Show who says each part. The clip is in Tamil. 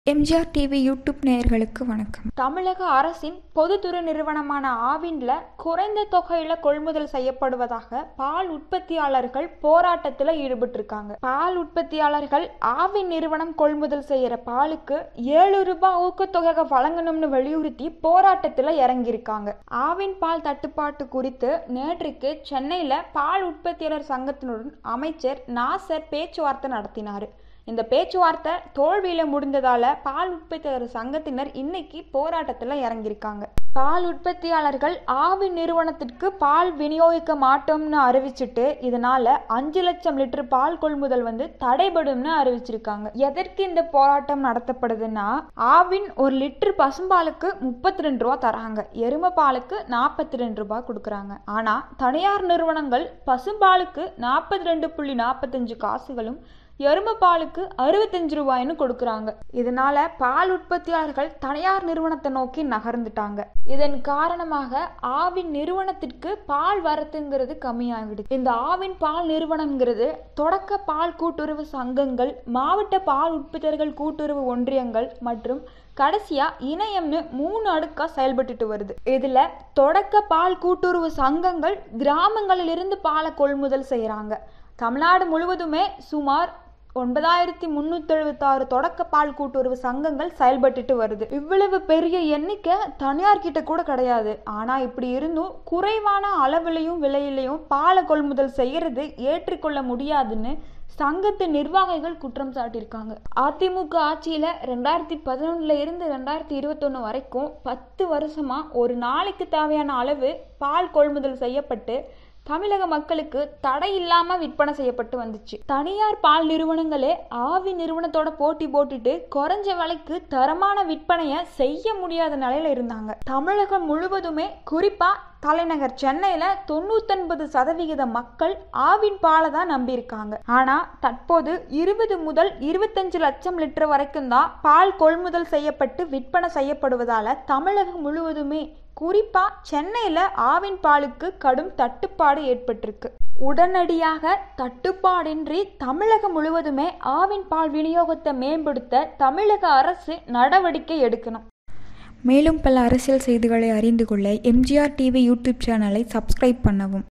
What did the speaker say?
Speaker 1: MGRTV Youtube நேயர்களுக்கு வணக்கம்.
Speaker 2: தமிழக அரசின் பொதுத்துறை நிறுவனமான ஆவின்ல குறைந்த தொகையில கொள்முதல் செய்யப்படுவதாக பால் உற்பத்தியாளர்கள் போராட்டத்தில் ஈடுபட்டிருக்காங்க. பால் உற்பத்தியாளர்கள் ஆவின் நிறுவனம் கொள்முதல் செய்யற பாலுக்கு 7 ரூபாய் ஊக்கத்தொகை வழங்கணும்னு வலியுறுத்தி போராட்டத்தில் இறங்கியிருக்காங்க. ஆவின் பால் தட்டுப்பாட்டு குறித்து நேற்றுக்கு சென்னையில பால் உற்பத்தியாளர் சங்கத்தினுடன் அமைச்சர் நாசர் பேச்சுவார்த்தை நடத்தினார். இந்த பேச்சுவார்த்தை தோல்வியில முடிந்ததால பால் உற்பத்தியாளர் சங்கத்தினர் இன்னைக்கு போராட்டத்துல இறங்கியிருக்காங்க. பால் உற்பத்தியாளர்கள் ஆவின் நிறுவனத்திற்கு பால் விநியோகிக்க மாட்டோம்னு அறிவிச்சுட்டு இதனால 5 லட்சம் லிட்டர் பால் கொள்முதல் தடைபடும்னு அறிவிச்சிருக்காங்க. எதற்கு இந்த போராட்டம் நடத்தப்படுதுன்னா, ஆவின் 1 லிட்டர் பசும்பாலுக்கு 32 ரூபாய் தராங்க, எருமை பாலுக்கு 42 ரூபாய் கொடுக்கறாங்க. ஆனா தனியார் நிறுவனங்கள் பசும்பாலுக்கு 42.45 காசுகளும் எருமை பாலுக்கு 65 ரூபாய்னு கொடுக்கறாங்க. இதனால பால் உற்பத்தியாளர்கள் தனியார் நிறுவனத்தை நோக்கி நகர்ந்துட்டாங்க. இதன் காரணமாக ஆவின் நிறுவனத்திற்கு பால் வரத்துங்கிறது கம்மியாகிடுது. இந்த ஆவின் பால் நிறுவனம்ங்கிறது தொடக்க பால் கூட்டுறவு சங்கங்கள், மாவட்ட பால் உற்பத்தியாளர்கள் கூட்டுறவு ஒன்றியங்கள் மற்றும் கடைசியா இணையம்னு 3 அடுக்கா செயல்பட்டு வருது. இதுல தொடக்க பால் கூட்டுறவு சங்கங்கள் கிராமங்களிலிருந்து பாலை கொள்முதல் செய்யறாங்க. தமிழ்நாடு முழுவதுமே சுமார் 9376 தொடக்க பால் கூட்டுறவு சங்கங்கள் செயல்பட்டு வருது. இவ்வளவு பெரிய எண்ணிக்கை தனியார் கிட்ட கூட கிடையாது. ஆனா இப்படி இருந்தும் குறைவான அளவிலையும் விலையிலையும் பாலை கொள்முதல் செய்யறது ஏற்றுக்கொள்ள முடியாதுன்னு சங்கத்து நிர்வாகிகள் குற்றம் சாட்டியிருக்காங்க. அதிமுக ஆட்சியில 2011 இருந்து 2021 வரைக்கும் 10 வருஷமா ஒரு நாளைக்கு தேவையான அளவு பால் கொள்முதல் செய்யப்பட்டு தமிழக மக்களுக்கு தடை இல்லாம விற்பனை செய்யப்பட்டு வந்துச்சு. தனியார் பால் நிறுவனங்களே ஆவி நிறுவனத்தோட போட்டி போட்டுட்டு குறைஞ்ச விலைக்கு தரமான விற்பனைய செய்ய முடியாத நிலையில இருந்தாங்க. தமிழகம் முழுவதுமே, குறிப்பா தலைநகர் சென்னையில 99% மக்கள் ஆவின் பாலை தான் நம்பி இருக்காங்க. ஆனா தற்போது 20 முதல் 25 லட்சம் லிட்டர் வரைக்கும் தான் பால் கொள்முதல் செய்யப்பட்டு விற்பனை செய்யப்படுவதால தமிழகம் முழுவதுமே, குறிப்பா சென்னையில ஆவின் பாலுக்கு கடும் தட்டுப்பாடு ஏற்பட்டிருக்கு. உடனடியாக தட்டுப்பாடின்றி தமிழகம் முழுவதுமே ஆவின் பால் விநியோகத்தை மேம்படுத்த தமிழக அரசு நடவடிக்கை எடுக்கணும்.
Speaker 1: மேலும் பல அரசியல் செய்திகளை அறிந்து கொள்ள MGRTV யூடியூப் சேனலை சப்ஸ்கிரைப் பண்ணவும்.